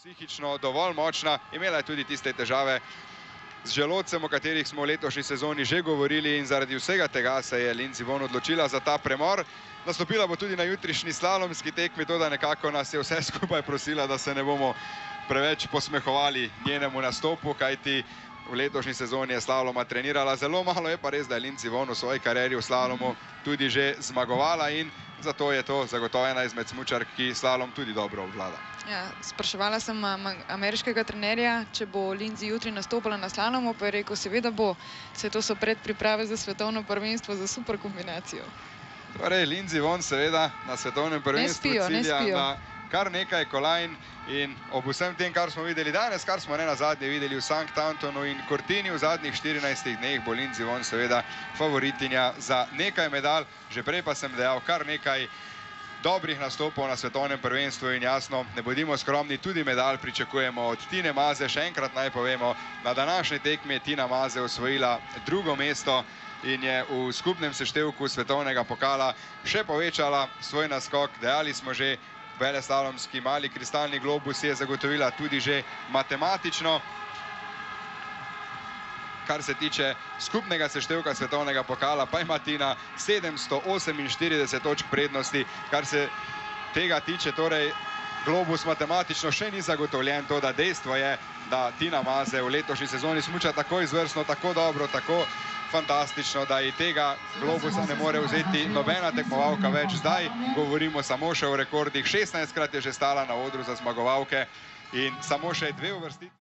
psihično dovolj močna, imela je tudi tiste težave z želodcem, o katerih smo v letošnji sezoni že govorili, in zaradi vsega tega se je Lindsey Vonn odločila za ta premor. Nastopila bo tudi na jutrišnji slalomski tekmi, to da nekako nas je vse skupaj prosila, da se ne bomo preveč posmehovali njenemu nastopu, kajti v letošnji sezoni je slaloma trenirala zelo malo, je pa res, da je Lindsey Vonn v svoji karieri v slalomu tudi že zmagovala in zato je to zagotovo ena izmed smučark, ki slalom tudi dobro obvlada. Ja, spraševala sem ameriškega trenerja, če bo Lindsey jutri nastopila na slalomu, pa je rekel, seveda bo, saj to so predpriprave za svetovno prvenstvo, za super kombinacijo. Torej, Lindsey Vonn seveda na svetovnem prvenstvu cilja na kar nekaj kolajn in ob vsem tem, kar smo videli danes, kar smo nenazadnje videli v Sankt Antonu in Cortini v zadnjih 14 dneh, bo Lindsey Vonn seveda favoritinja za nekaj medalj. Že prej pa sem dejal kar nekaj dobrih nastopov na svetovnem prvenstvu in jasno, ne bodimo skromni, tudi medalj pričakujemo od Tine Maze. Še enkrat naj povemo, na današnji tekmi je Tina Maze osvojila drugo mesto in je v skupnem seštevku svetovnega pokala še povečala svoj naskok. Dejali smo že, veleslalomski mali kristalni globus je zagotovila tudi že matematično. Kar se tiče skupnega seštevka svetovnega pokala, pa ima Tina 748 točk prednosti. Kar se tega tiče, torej globus matematično še ni zagotovljen, to da dejstvo je, da Tina Maze v letošnji sezoni smuča tako izvrstno, tako dobro, tako fantastično, da ji tega globusa ne more vzeti nobena tekmovalka več. Zdaj govorimo samo še o rekordih. 16krat je že stala na odru za zmagovalke in samo še 2 uvrstitve.